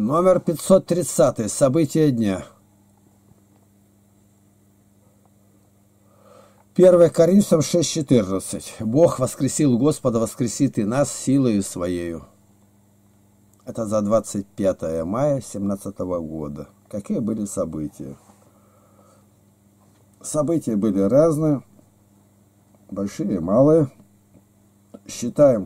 Номер 530. События дня. 1 Коринфянам 6:14. Бог воскресил Господа, воскресит и нас силою Своею. Это за 25 мая 2017 года. Какие были события? События были разные, большие и малые. Считаем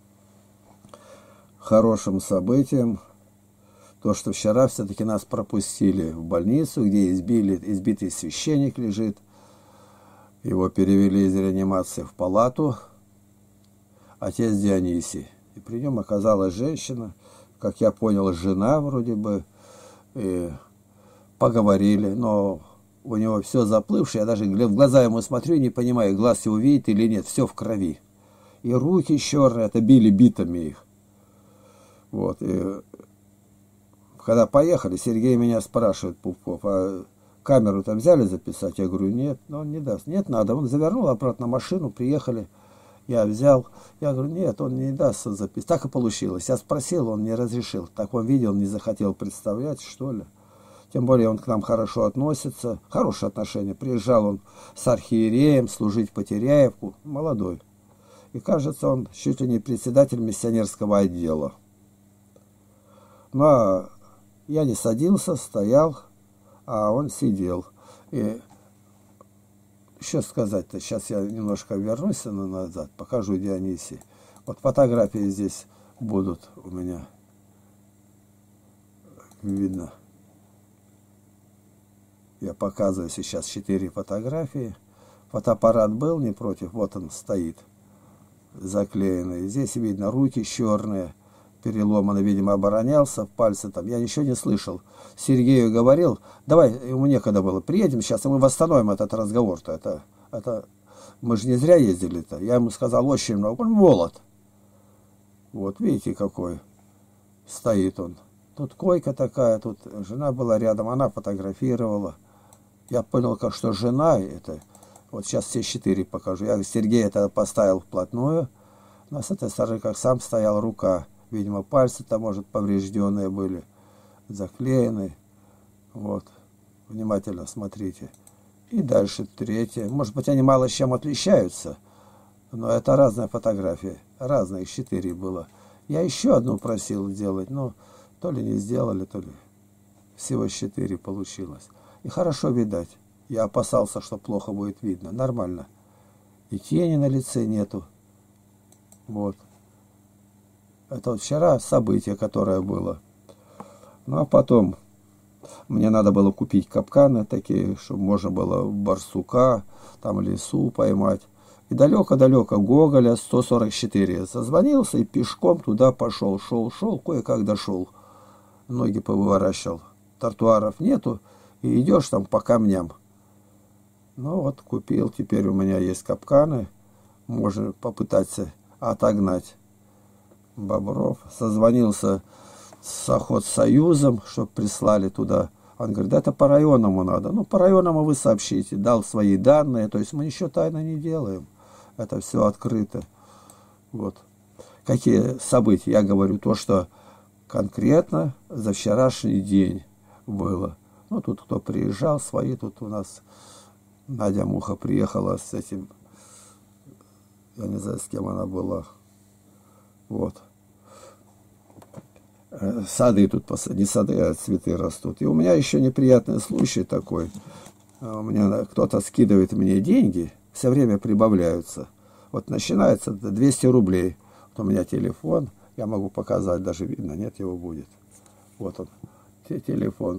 хорошим событием то, что вчера все-таки нас пропустили в больницу, где избитый священник лежит. Его перевели из реанимации в палату, отец Дионисий. И при нем оказалась женщина, как я понял, жена вроде бы. И поговорили, но у него все заплывшее. Я даже в глаза ему смотрю, не понимаю, глаз его видит или нет, все в крови. И руки черные, это били битами их. Вот, и когда поехали, Сергей меня спрашивает, Пупков, а камеру там взяли записать? Я говорю, нет, но он не даст. Нет, надо. Он завернул обратно в машину, приехали, я взял. Я говорю, нет, он не даст записать. Так и получилось. Я спросил, он не разрешил. Так он видел, не захотел представлять, что ли. Тем более он к нам хорошо относится, хорошие отношения. Приезжал он с архиереем служить в Потеряевку, молодой. И кажется, он чуть ли не председатель миссионерского отдела. Ну, а я не садился, стоял, а он сидел. И что сказать-то? Сейчас я немножко вернусь назад, покажу Дионисий. Вот фотографии здесь будут у меня. Видно. Я показываю сейчас 4 фотографии. Фотоаппарат был не против, вот он стоит, заклеенный. Здесь видно руки черные, переломаны, видимо, оборонялся, пальцы там. Я ничего не слышал. Сергею говорил, давай, ему некогда было, приедем сейчас, и мы восстановим этот разговор-то. Это мы же не зря ездили-то. Я ему сказал очень много. Он молод. Вот, видите, какой стоит он. Тут койка такая, тут жена была рядом, она фотографировала. Я понял, как что жена это. Вот сейчас все 4 покажу. Я Сергея это поставил вплотную. Но с этой стороны, как сам стоял, рука. Видимо, пальцы там, может, поврежденные были, заклеены. Вот. Внимательно смотрите. И дальше 3. Может быть, они мало с чем отличаются. Но это разные фотографии. Разные, их 4 было. Я еще одну просил сделать, но то ли не сделали, то ли всего 4 получилось. И хорошо видать. Я опасался, что плохо будет видно. Нормально. И тени на лице нету. Вот. Это вот вчера событие, которое было. Ну, а потом мне надо было купить капканы такие, чтобы можно было барсука, там лису поймать. И далеко-далеко Гоголя 144. Созвонился и пешком туда пошел. Шел, кое-как дошел. Ноги повыворачивал. Тротуаров нету. И идешь там по камням. Ну вот, купил. Теперь у меня есть капканы. Можно попытаться отогнать бобров. Созвонился с охотсоюзом, чтобы прислали туда. Он говорит, да это по районному надо. Ну, по районному вы сообщите. Дал свои данные. То есть мы ничего тайно не делаем. Это все открыто. Вот. Какие события? Я говорю то, что конкретно за вчерашний день было. Ну, тут кто приезжал, свои. Тут у нас Надя Муха приехала с этим. Я не знаю, с кем она была. Вот. Сады тут, не сады, а цветы растут. И у меня еще неприятный случай такой. У меня кто-то скидывает мне деньги, все время прибавляются. Вот начинается 200 рублей. Вот у меня телефон, я могу показать, даже видно, нет, его будет. Вот он, телефон.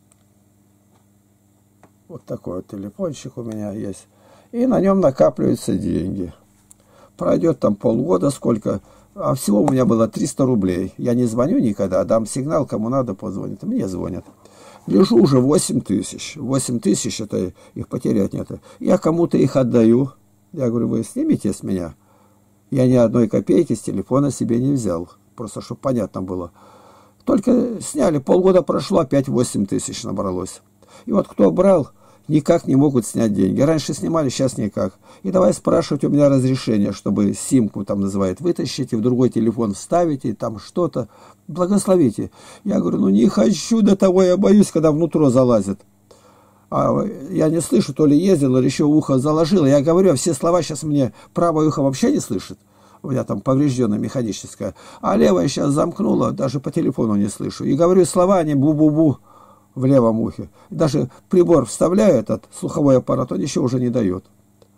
Вот такой вот телефончик у меня есть. И на нем накапливаются деньги. Пройдет там полгода, сколько... А всего у меня было 300 рублей. Я не звоню никогда, дам сигнал, кому надо, позвонит. Мне звонят. Лежу уже 8 тысяч. 8 тысяч, это их потерять нет. Я кому-то их отдаю. Я говорю, вы снимите с меня. Я ни одной копейки с телефона себе не взял. Просто, чтобы понятно было. Только сняли, полгода прошло, опять 8 тысяч набралось. И вот кто брал, никак не могут снять деньги. Раньше снимали, сейчас никак. И давай спрашивать у меня разрешение, чтобы симку, там называют, вытащите, в другой телефон вставите, там что-то, благословите. Я говорю, ну не хочу до того, я боюсь, когда внутрь залазит. А я не слышу, то ли ездил, или еще ухо заложило. Я говорю, а все слова сейчас мне правое ухо вообще не слышит. У меня там поврежденное механическое. А левое сейчас замкнуло, даже по телефону не слышу. И говорю слова, они бу-бу-бу в левом ухе. Даже прибор вставляю, этот слуховой аппарат, он еще уже не дает.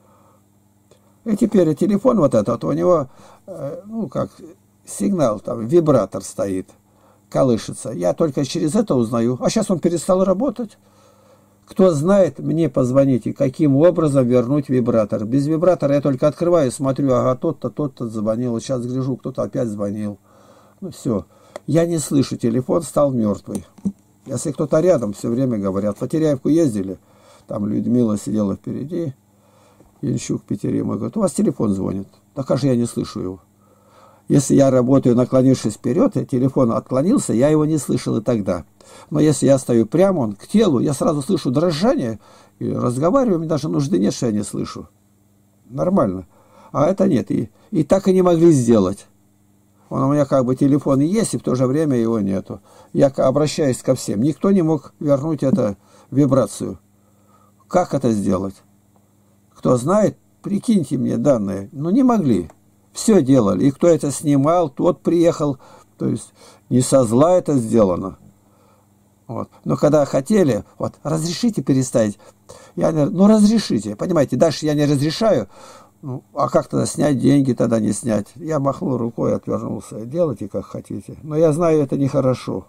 И теперь телефон вот этот, у него, ну как, сигнал, там, вибратор стоит, колышется. Я только через это узнаю. А сейчас он перестал работать. Кто знает, мне позвоните, каким образом вернуть вибратор. Без вибратора я только открываю, смотрю, ага, тот-то звонил. Сейчас гляжу, кто-то опять звонил. Ну все. Я не слышу, телефон стал мертвый. Если кто-то рядом, все время говорят. По Теряевку ездили, там Людмила сидела впереди, Янчук Петерима, говорит, у вас телефон звонит. Да как же я не слышу его? Если я работаю, наклонившись вперед, и телефон отклонился, я его не слышал и тогда. Но если я стою прямо, он к телу, я сразу слышу дрожание, и разговариваю, мне даже нужды нет, что я не слышу. Нормально. А это нет. И так и не могли сделать. Он у меня как бы телефон есть, и в то же время его нету. Я обращаюсь ко всем. Никто не мог вернуть эту вибрацию. Как это сделать? Кто знает, прикиньте мне данные. Ну, не могли. Все делали. И кто это снимал, тот приехал. То есть не со зла это сделано. Вот. Но когда хотели, вот, разрешите переставить. Я говорю, ну разрешите. Понимаете, дальше я не разрешаю. Ну, а как тогда снять деньги, тогда не снять? Я махнул рукой, отвернулся. Делайте как хотите. Но я знаю, это нехорошо.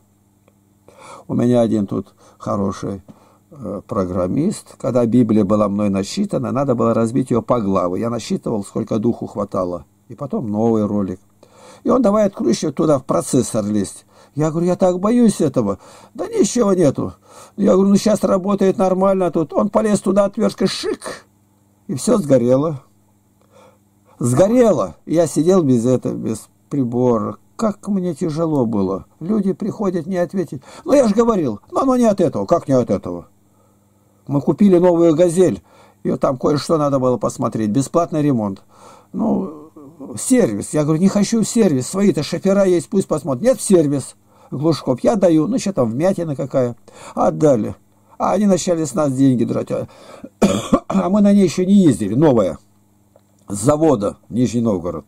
У меня один тут хороший программист. Когда Библия была мной насчитана, надо было разбить ее по главы. Я насчитывал, сколько духу хватало. И потом новый ролик. И он давай откручивать туда в процессор лезть. Я говорю, я так боюсь этого. Да ничего нету. Я говорю, ну сейчас работает нормально тут. Он полез туда, отвертка, шик. И все сгорело. Сгорело. Я сидел без этого, без прибора. Как мне тяжело было. Люди приходят, не ответить. Ну я же говорил, но оно не от этого. Как не от этого? Мы купили новую «Газель». И там кое-что надо было посмотреть. Бесплатный ремонт. Ну, сервис. Я говорю, не хочу в сервис. Свои-то шофера есть, пусть посмотрят. Нет, в сервис. Глушков. Я даю. Ну, что там, вмятина какая. Отдали. А они начали с нас деньги драть. А мы на ней еще не ездили. Новая. С завода. Нижний Новгород.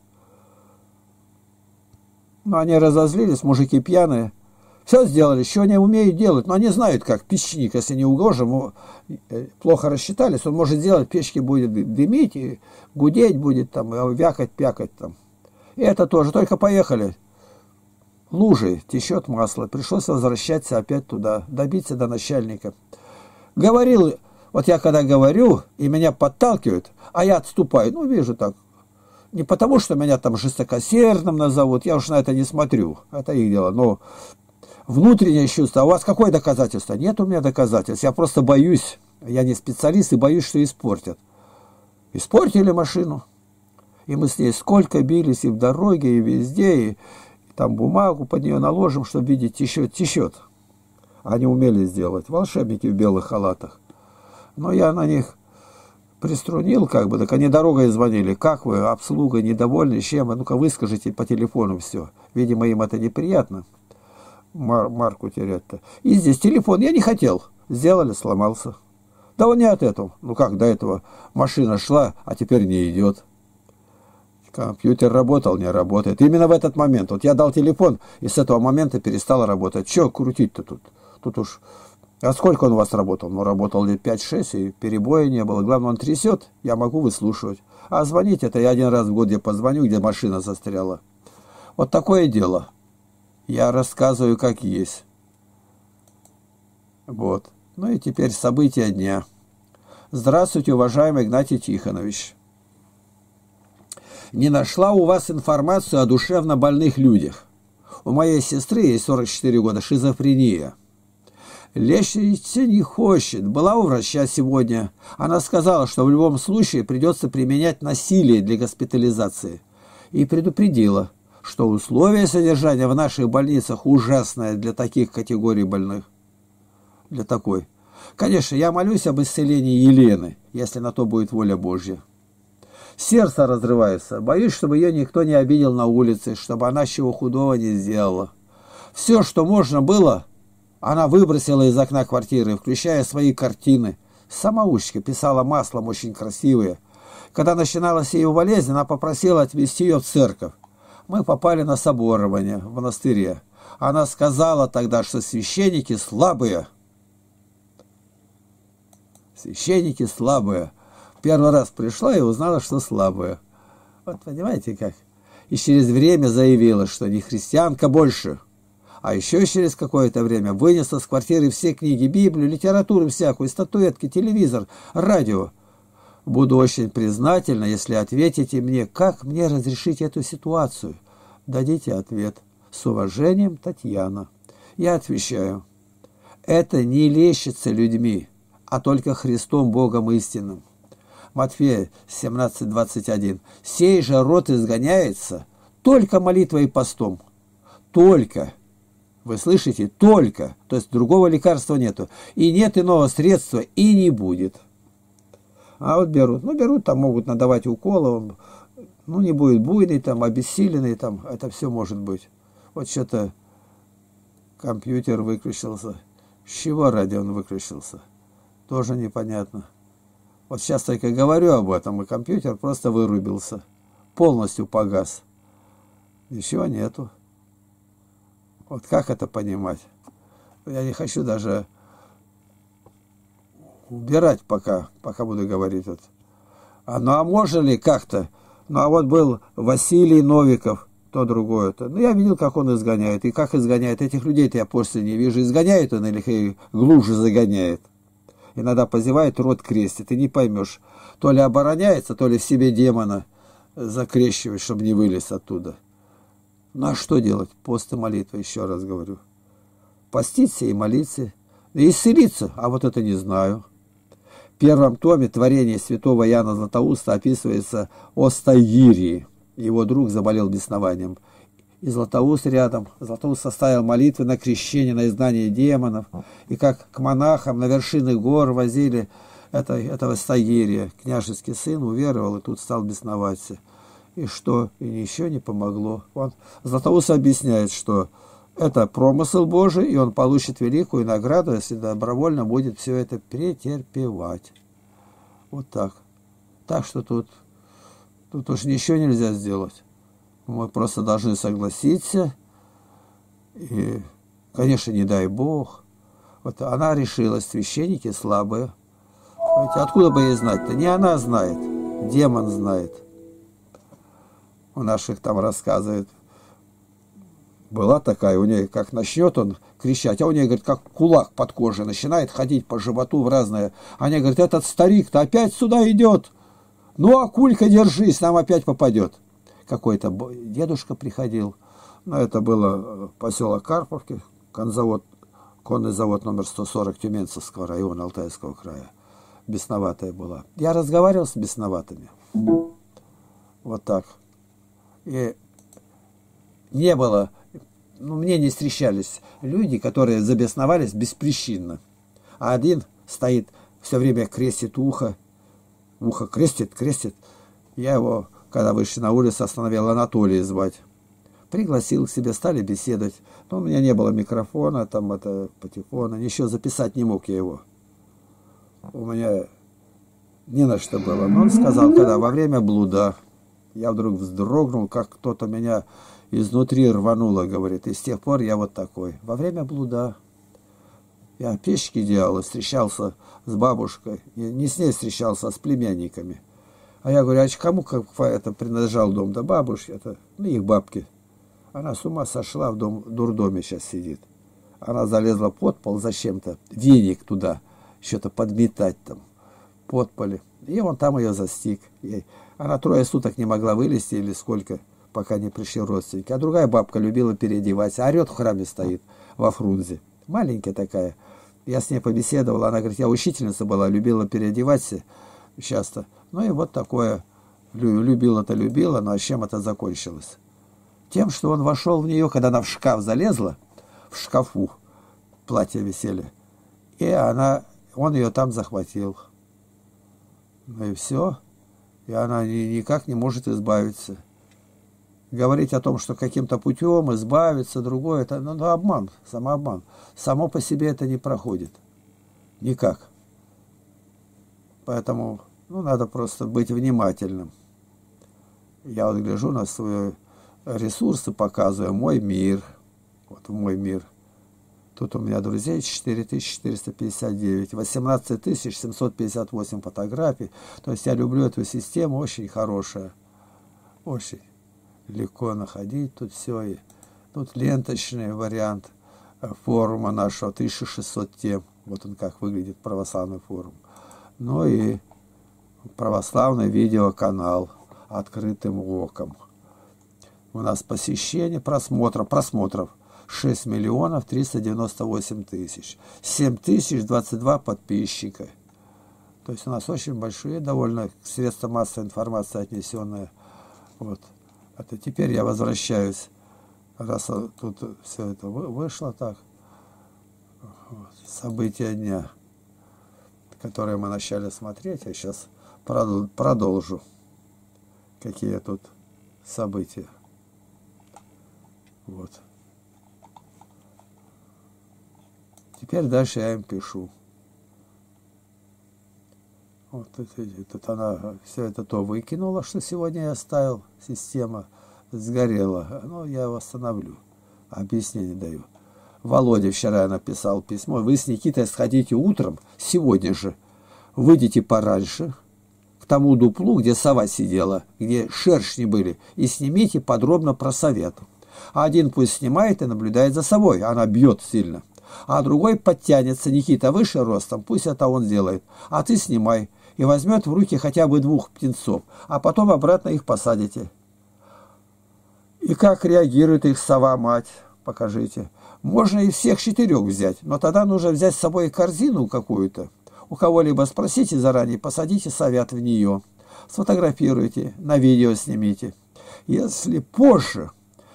Ну, они разозлились. Мужики пьяные. Все сделали. Что они умеют делать? Но они знают, как печник. Если не угложим, плохо рассчитались, он может сделать, печки будет дымить, и гудеть будет, там, вякать, пякать. Там. И это тоже. Только поехали. Лужи, течет масло. Пришлось возвращаться опять туда, добиться до начальника. Говорил, вот я когда говорю, и меня подталкивают, а я отступаю, ну, вижу так. Не потому, что меня там жестокосердным назовут, я уж на это не смотрю, это их дело, но внутреннее чувство. А у вас какое доказательство? Нет у меня доказательств, я просто боюсь, я не специалист и боюсь, что испортят. Испортили машину, и мы с ней сколько бились и в дороге, и везде, и там бумагу под нее наложим, чтобы видеть, течет. Они умели сделать, волшебники в белых халатах. Но я на них приструнил, как бы, так они дорогой звонили. Как вы, обслуга, недовольны, чем? Ну-ка выскажите по телефону все. Видимо, им это неприятно. Марку терять-то. И здесь телефон я не хотел. Сделали, сломался. Да он не от этого. Ну как до этого? Машина шла, а теперь не идет. Компьютер работал, не работает. Именно в этот момент. Вот я дал телефон, и с этого момента перестал работать. Че крутить-то тут? Тут уж... А сколько он у вас работал? Ну, работал лет 5-6, и перебоя не было. Главное, он трясет, я могу выслушивать. А звонить это я один раз в год где позвоню, где машина застряла. Вот такое дело. Я рассказываю, как есть. Вот. Ну и теперь события дня. Здравствуйте, уважаемый Игнатий Тихонович. Не нашла у вас информацию о душевно больных людях. У моей сестры, ей 44 года, шизофрения. Лечиться не хочет. Была у врача сегодня. Она сказала, что в любом случае придется применять насилие для госпитализации. И предупредила, что условия содержания в наших больницах ужасные для таких категорий больных. Для такой. Конечно, я молюсь об исцелении Елены, если на то будет воля Божья. Сердце разрывается. Боюсь, чтобы ее никто не обидел на улице, чтобы она чего худого не сделала. Все, что можно было, она выбросила из окна квартиры, включая свои картины. Самоучка писала маслом очень красивые. Когда начиналась ее болезнь, она попросила отвезти ее в церковь. Мы попали на соборование в монастыре. Она сказала тогда, что священники слабые. Священники слабые. Первый раз пришла и узнала, что слабые. Вот понимаете как? И через время заявила, что не христианка больше. А еще через какое-то время вынесла с квартиры все книги, Библию, литературу всякую, статуэтки, телевизор, радио. Буду очень признательна, если ответите мне, как мне разрешить эту ситуацию. Дадите ответ. С уважением, Татьяна. Я отвечаю. Это не лечится людьми, а только Христом Богом истинным. Матфея 17:21. Сей же род изгоняется только молитвой и постом. Только. Вы слышите? Только. То есть другого лекарства нету. И нет иного средства, и не будет. А вот берут. Ну, берут, там могут надавать уколы. Он, ну, не будет буйный, там, обессиленный, там. Это все может быть. Вот что-то компьютер выключился. С чего ради он выключился? Тоже непонятно. Вот сейчас только говорю об этом, и компьютер просто вырубился. Полностью погас. Ничего нету. Вот как это понимать? Я не хочу даже убирать пока буду говорить. Вот. Ну а можно ли как-то? Ну а вот был Василий Новиков, то другое-то. Ну я видел, как он изгоняет. И как изгоняет. Этих людей-то я после не вижу. Изгоняет он или глубже загоняет. Иногда позевает, рот крестит. И не поймешь, то ли обороняется, то ли в себе демона закрещивает, чтобы не вылез оттуда. Ну а что делать? Пост и молитва, еще раз говорю. Поститься и молиться. И исцелиться, а вот это не знаю. В первом томе творения святого Иоанна Златоуста описывается о Стаирии. Его друг заболел беснованием. И Златоуст рядом. Златоуст составил молитвы на крещение, на изгнание демонов. И как к монахам на вершины гор возили этого Стаирия. Княжеский сын уверовал и тут стал бесноваться. И что? И ничего не помогло. Златоуст объясняет, что это промысел Божий, и он получит великую награду, если добровольно будет все это претерпевать. Вот так. Так что тут уж ничего нельзя сделать. Мы просто должны согласиться. И, конечно, не дай Бог. Вот она решилась, священники слабые. Ведь откуда бы ей знать-то? Не она знает, демон знает. У наших там рассказывает. Была такая, у нее как начнет он кричать, а у нее, говорит, как кулак под кожей начинает ходить по животу в разное. Они говорят, этот старик-то опять сюда идет. Ну, Акулька, держись, нам опять попадет. Какой-то дедушка приходил. Но это было поселок Карповки, конный завод номер 140 Тюменцевского района Алтайского края. Бесноватая была. Я разговаривал с бесноватыми. Вот так. И не было, мне не встречались люди, которые забесновались беспричинно. А один стоит, все время крестит ухо крестит. Я его, когда вышли на улицу, остановил Анатолия звать. Пригласил к себе, стали беседовать. Но у меня не было микрофона, патефона, ничего записать не мог я его. У меня не на что было. Но он сказал, когда во время блуда, я вдруг вздрогнул, как кто-то меня изнутри рвануло, говорит. И с тех пор я вот такой. Во время блуда я печки делал и встречался с бабушкой. Не с ней встречался, а с племянниками. А я говорю, а кому это принадлежал дом? Да бабушке, это их бабки. Она с ума сошла, в дурдоме сейчас сидит. Она залезла под пол зачем-то, веник туда, что-то подметать там, под поле. И он там ее застиг. Она 3 суток не могла вылезти или сколько, пока не пришли родственники. А другая бабка любила переодеваться, орет в храме стоит, во Фрунзе. Маленькая такая. Я с ней побеседовал, она говорит, я учительница была, любила переодеваться часто. Ну и вот такое, любила, но чем это закончилось? Тем, что он вошел в нее, когда она в шкаф залезла, в шкафу платье висели, и он ее там захватил. Ну и все. И она никак не может избавиться. Говорить о том, что каким-то путем избавиться, другое, это обман, самообман. Само по себе это не проходит. Никак. Поэтому надо просто быть внимательным. Я вот гляжу на свои ресурсы, показываю мой мир. Вот мой мир. Тут у меня друзей 4459, 18758 фотографий. То есть я люблю эту систему, очень хорошая. Очень легко находить тут все. И тут ленточный вариант форума нашего, 1600 тем. Вот он как выглядит, православный форум. Ну и православный видеоканал «Открытым оком». У нас посещение, просмотров 6 миллионов 398 тысяч. 7022 подписчика. То есть у нас очень большие довольно средства массовой информации отнесенные. Вот. Это теперь я возвращаюсь, раз тут все это вышло так. Вот. События дня, которые мы начали смотреть, я сейчас продолжу. Какие тут события. Вот. Теперь дальше я им пишу. Вот тут она все это то выкинула, что сегодня я оставил. Система сгорела. Ну, я восстановлю. Объяснение даю. Володя вчера написал письмо. Вы с Никитой сходите утром, сегодня же. Выйдите пораньше к тому дуплу, где сова сидела, где шершни были, и снимите подробно про совет. Один пусть снимает и наблюдает за собой. Она бьет сильно. А другой подтянется, Никита выше ростом, пусть это он сделает. А ты снимай и возьмет в руки хотя бы 2 птенцов, а потом обратно их посадите. И как реагирует их сова-мать, покажите. Можно и всех 4 взять, но тогда нужно взять с собой корзину какую-то. У кого-либо спросите заранее, посадите совят в нее. Сфотографируйте, на видео снимите. Если позже,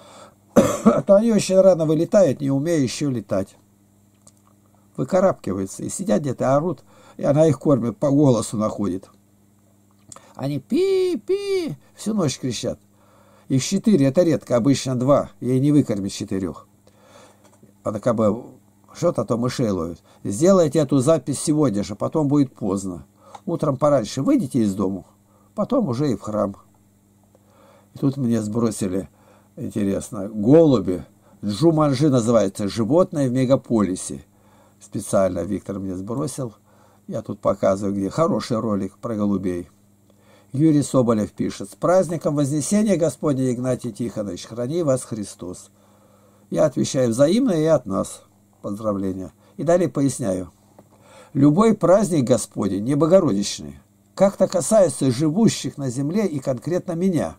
то они очень рано вылетают, не умея еще летать. Выкарабкиваются и сидят где-то, орут, и она их кормит, по голосу находит. Они пи-пи, всю ночь кричат. Их 4, это редко, обычно 2, ей не выкормить 4. Она как бы что-то то мышей ловит. Сделайте эту запись сегодня же, потом будет поздно. Утром пораньше выйдите из дому, потом уже и в храм. И тут мне сбросили, интересно, голуби. Джуманджи называется, животное в мегаполисе. Специально Виктор мне сбросил. Я тут показываю, где хороший ролик про голубей. Юрий Соболев пишет. С праздником Вознесения Господня, Игнатий Тихонович, храни вас Христос. Я отвечаю взаимно и от нас. Поздравления. И далее поясняю. Любой праздник Господень, не богородичный, как-то касается живущих на земле и конкретно меня.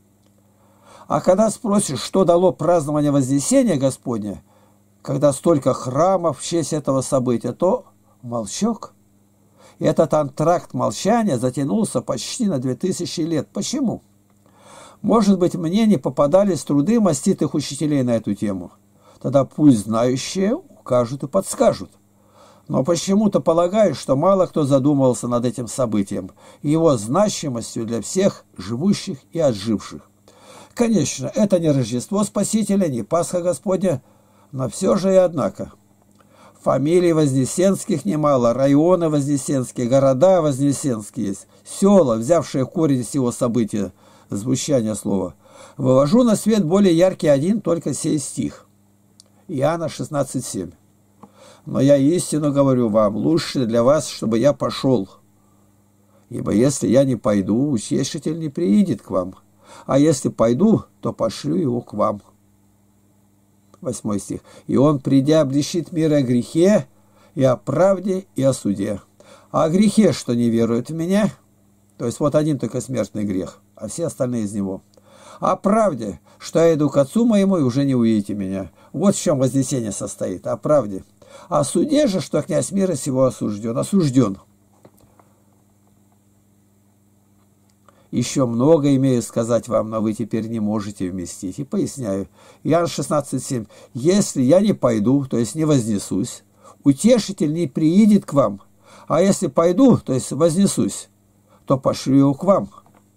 А когда спросишь, что дало празднование Вознесения Господня, когда столько храмов в честь этого события, то молчок. И этот антракт молчания затянулся почти на 2000 лет. Почему? Может быть, мне не попадались труды маститых учителей на эту тему. Тогда пусть знающие укажут и подскажут. Но почему-то полагаю, что мало кто задумывался над этим событием и его значимостью для всех живущих и отживших. Конечно, это не Рождество Спасителя, не Пасха Господня, но все же и однако. Фамилий Вознесенских немало, районы Вознесенские, города Вознесенские есть, села, взявшие корень всего события, звучания слова. Вывожу на свет более яркий один, только сей стих. Иоанна 16:7. Но я истину говорю вам, лучше для вас, чтобы я пошел. Ибо если я не пойду, утешитель не приидет к вам. А если пойду, то пошлю его к вам. 8 стих. И он, придя, обличит мир о грехе, и о правде, и о суде. А о грехе, что не верует в меня, то есть вот один только смертный грех, а все остальные из него. О правде, что я иду к Отцу моему, и уже не увидите меня. Вот в чем вознесение состоит, о правде. О суде же, что князь мира сего осужден. Осужден. Еще много имею сказать вам, но вы теперь не можете вместить. И поясняю. Иоанн 16:7. Если я не пойду, то есть не вознесусь, утешитель не приидет к вам, А если пойду, то есть вознесусь, то пошлю его к вам.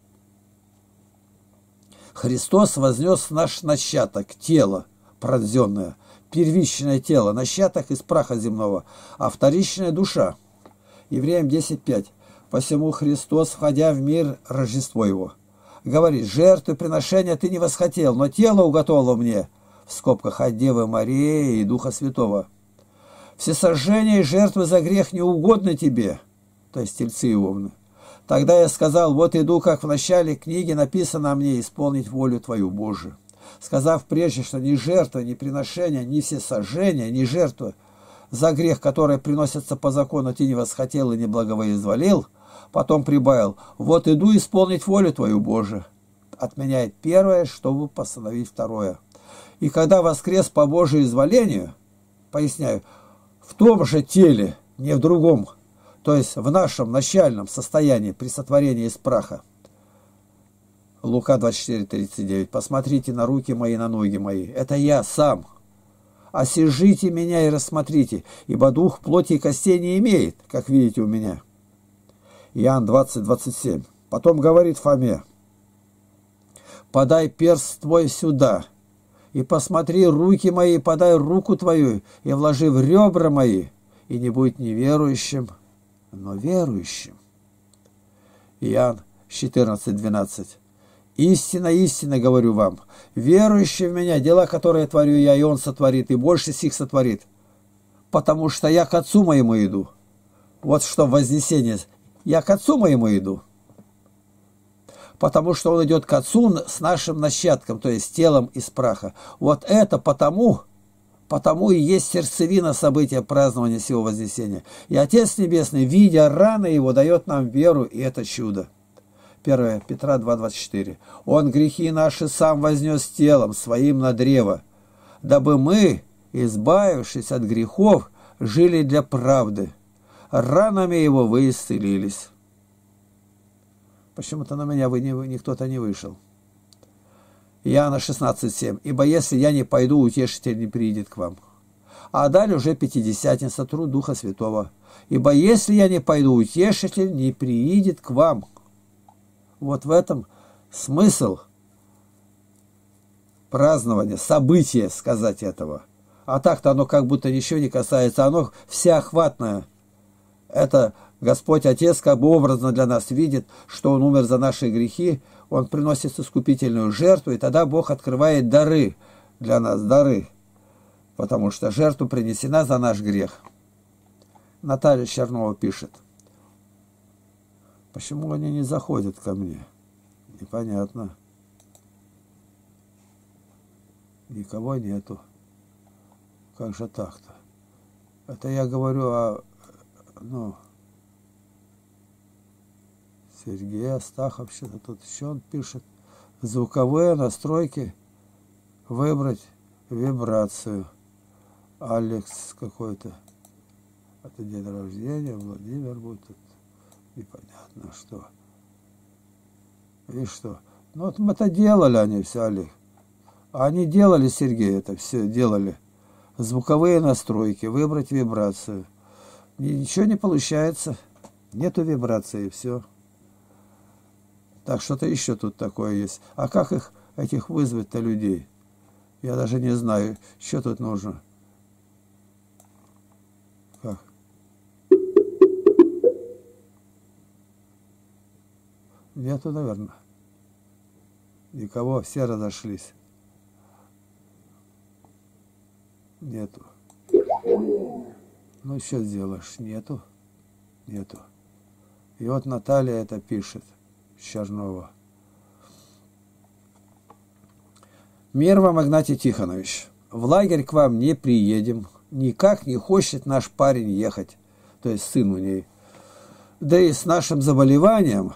Христос вознес наш начаток, тело пронзенное, первичное тело, начаток из праха земного, а вторичная душа. Евреям 10:5. Посему Христос, входя в мир, Рождество его, говорит: жертвы приношения ты не восхотел, но тело уготовало мне, в скобках от Девы Марии и Духа Святого. Всесожжения и жертвы за грех не угодны тебе, то есть тельцы и овны. Тогда я сказал: вот иду, как в начале книги написано о мне, исполнить волю твою, Божию. Сказав прежде, что ни жертва, ни приношения, ни всесожжения, ни жертва за грех, которые приносятся по закону, ты не восхотел и не благовоизволил, потом прибавил: вот иду исполнить волю твою, Божию. Отменяет первое, чтобы постановить второе. И когда воскрес по Божию изволению, поясняю, в том же теле, не в другом, то есть в нашем начальном состоянии при сотворении из праха. Лука 24:39. Посмотрите на руки мои, на ноги мои. Это я сам. Осижите меня и рассмотрите, ибо дух плоти и костей не имеет, как видите у меня. Иоанн 20:27. Потом говорит Фоме: подай перст твой сюда, и посмотри руки мои, подай руку твою, и вложи в ребра мои, и не будь неверующим, но верующим. Иоанн 14:12. Истинно, истинно говорю вам, верующий в меня, дела, которые творю я, и он сотворит, и больше сих сотворит, потому что я к Отцу моему иду. Вот что вознесение. Я к Отцу моему иду. Потому что он идет к Отцу с нашим начатком, то есть телом из праха. Вот это потому и есть сердцевина события празднования сего вознесения. И Отец Небесный, видя раны его, дает нам веру, и это чудо. 1 Петра 2:24. Он грехи наши сам вознес телом своим на древо, дабы мы, избавившись от грехов, жили для правды. Ранами его вы исцелились. Почему-то на меня никто-то не вышел. Иоанна 16:7. Ибо если я не пойду, утешитель не приидет к вам. А далее уже Пятидесятница, труд Духа Святого. Ибо если я не пойду, утешитель не приидет к вам. Вот в этом смысл празднования, события, сказать этого. А так-то оно как будто ничего не касается, оно всеохватное. Это Господь Отец как бы образно для нас видит, что Он умер за наши грехи, Он приносит искупительную жертву, и тогда Бог открывает дары для нас, дары, потому что жертва принесена за наш грех. Наталья Чернова пишет: почему они не заходят ко мне? Непонятно. Никого нету. Как же так-то? Это я говорю о... Сергей Астахов, что-то тут еще он пишет. Звуковые настройки. Выбрать вибрацию. Алекс какой-то. Это день рождения. Владимир будет. Непонятно что. И что? Ну вот мы это делали они все, Олег. Они делали, Сергей, это все делали. Звуковые настройки. Выбрать вибрацию. Ничего не получается. Нету вибрации, все. Так, что-то еще тут такое есть. А как этих вызвать-то людей? Я даже не знаю, что тут нужно. Как? Нету, наверное. Никого, все разошлись. Нету. Ну, что сделаешь? Нету. Нету. И вот Наталья это пишет. Чернова. Мир вам, Игнатий Тихонович. В лагерь к вам не приедем. Никак не хочет наш парень ехать. То есть сын у ней. Да и с нашим заболеванием,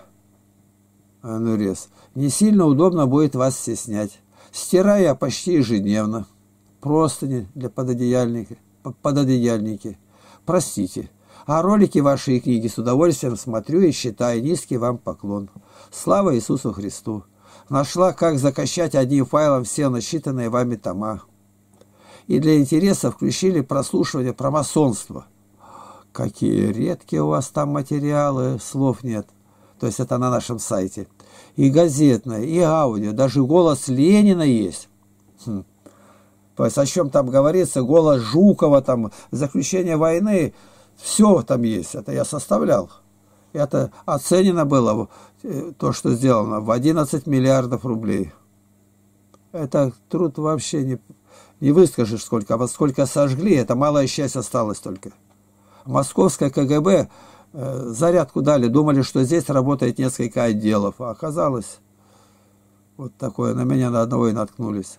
не сильно удобно будет вас стеснять. Стираю я почти ежедневно. Простыни для пододеяльники. Простите. А ролики вашей книги с удовольствием смотрю и считаю. Низкий вам поклон. Слава Иисусу Христу! Нашла, как закачать одним файлом все насчитанные вами тома. И для интереса включили прослушивание про масонство. Какие редкие у вас там материалы, слов нет. То есть это на нашем сайте. И газетное, и аудио, даже голос Ленина есть. То есть о чем там говорится, голос Жукова, там, заключение войны, все там есть. Это я составлял. Это оценено было, то, что сделано, в 11 миллиардов рублей. Это труд вообще не выскажешь сколько, а вот сколько сожгли, это малая часть осталась только. Московское КГБ зарядку дали, думали, что здесь работает несколько отделов, а оказалось вот такое, на меня на одного и наткнулись.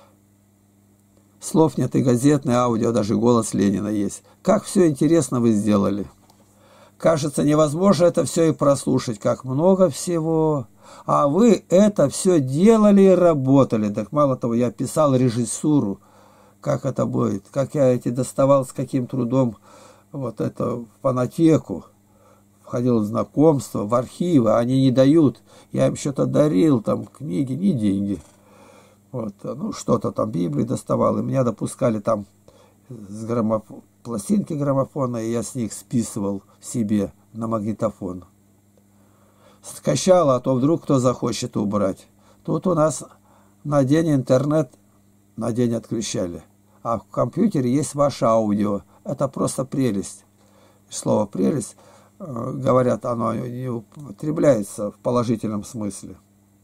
Слов нет, и газетное, аудио, даже голос Ленина есть. Как все интересно вы сделали. Кажется, невозможно это все и прослушать, как много всего. А вы это все делали и работали. Так мало того, я писал режиссуру, как это будет, как я эти доставал, с каким трудом вот это в фонотеку. Входил в знакомство, в архивы, они не дают. Я им что-то дарил, там книги, не деньги. Вот, ну, что-то там, Библии доставал, и меня допускали там с пластинки граммофона, и я с них списывал себе на магнитофон. Скачал, а то вдруг кто захочет убрать. Тут у нас на день интернет, на день отключали. А в компьютере есть ваше аудио. Это просто прелесть. Слово «прелесть», говорят, оно не употребляется в положительном смысле.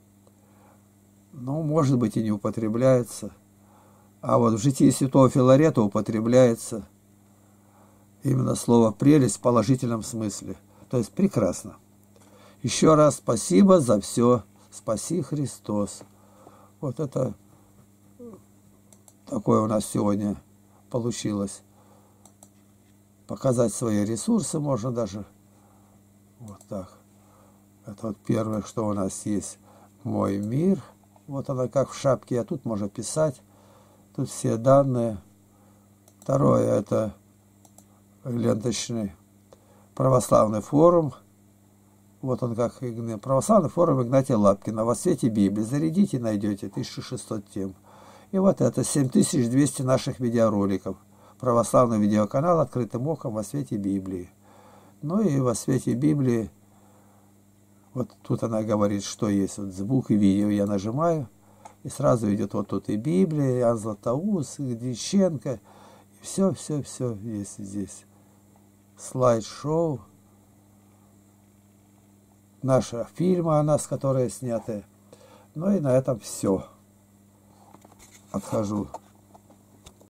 Ну, может быть, и не употребляется. А вот в житии святого Филарета употребляется именно слово «прелесть» в положительном смысле. То есть прекрасно. Еще раз спасибо за все. Спаси Христос. Вот это такое у нас сегодня получилось. Показать свои ресурсы можно даже. Вот так. Это вот первое, что у нас есть. Мой мир. Вот она как в шапке, а тут можно писать. Тут все данные. Второе, это ленточный православный форум. Вот он как православный форум Игнатия Лапкина. Во свете Библии. Зарядите, найдете 1600 тем. И вот это 7200 наших видеороликов. Православный видеоканал «Открытым оком» во свете Библии. Ну и во свете Библии, вот тут она говорит, что есть вот звук и видео. Я нажимаю, и сразу идет вот тут и Библия, и Иоанн Златоуст, и Дьяченко. И все есть здесь. Слайд-шоу. Наши фильмы о нас, которые сняты. Ну и на этом все. Отхожу.